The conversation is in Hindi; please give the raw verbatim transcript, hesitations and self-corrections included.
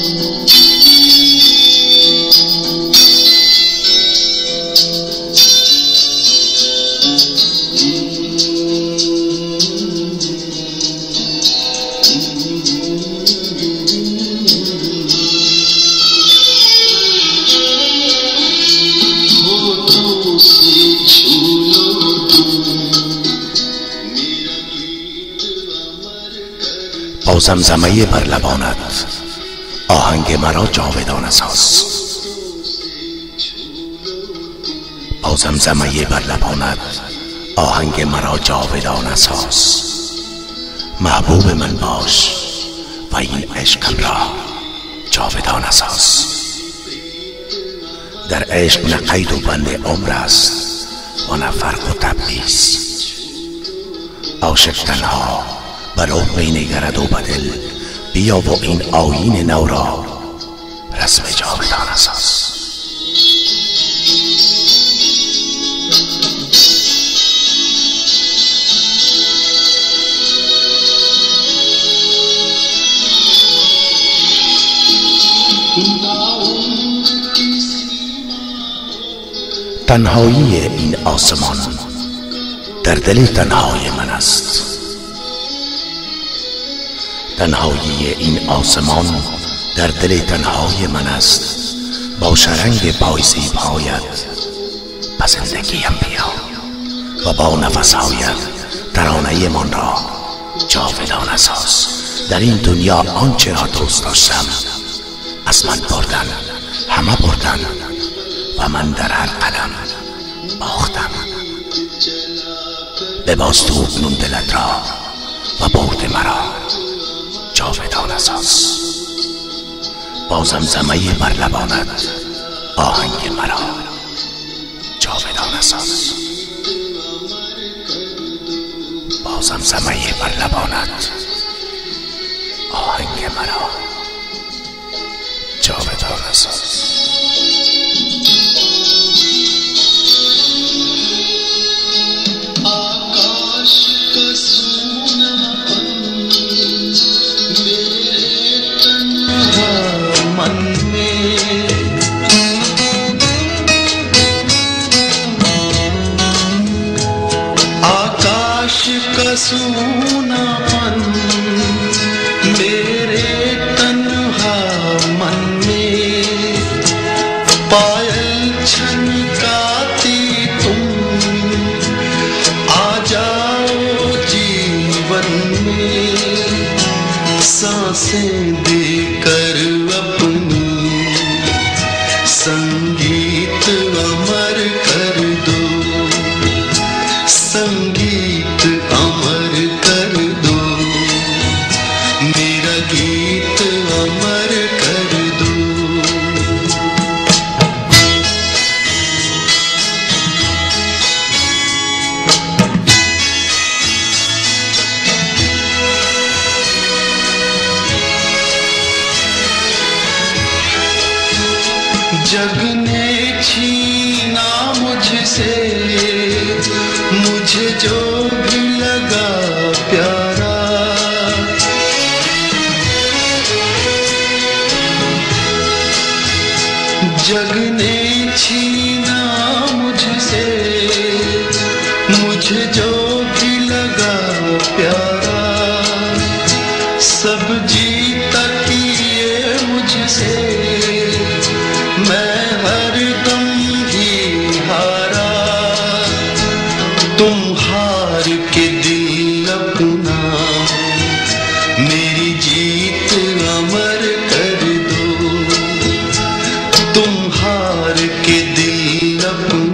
با زمزمه بر لبانت آهنگ مرا جاودانه ساز. با زمزمه بر لبانت آهنگ مرا جاودانه ساز. محبوب من باش و این عشقم را جاودانه ساز. در عشق نه قید و بند عمر است و نه فرق و تبعیض. عاشق تنها بر عمر نگرد و بدل، بیا و این آیین نو را رسم جاودانه ساز. تنهایی این آسمان در دل تنهای من است. تنهایی این آسمان در دل تنهای من است. با شرنگ پایزیب‌هایت به زندگیم بیا و با نفس‌هایت ترانه من را جاودانه ساز. در این دنیا آنچه را دوست داشتم از من بردن، همه بردن و من در هر قدم باختم. بباز تو اکنون دلت را و برد مرا جاودانه ساز. با زمزمه بر لبانت آهنگ مرا جاودانه ساز. با زمزمه بر لبانت آهنگ مرا جاودانه ساز. सूनापन मेरे तन्हा मन में, पायल छनकाती तुम आ जाओ जीवन में, सांसें देकर अपनी संगीत अमर कर दो, संगीत अमर कर दो, मेरा गीत अमर कर दो। जग ने छीना मुझसे मुझे जो भी लगा प्यारा, जग ने छीना मुझसे मुझे जो भी लगा प्यारा, सब जीता किए मुझसे मैं हरदम ही हारा, तुम हार के दिल अपना मेरी जीत अमर कर दो, तुम हार के दिल अपना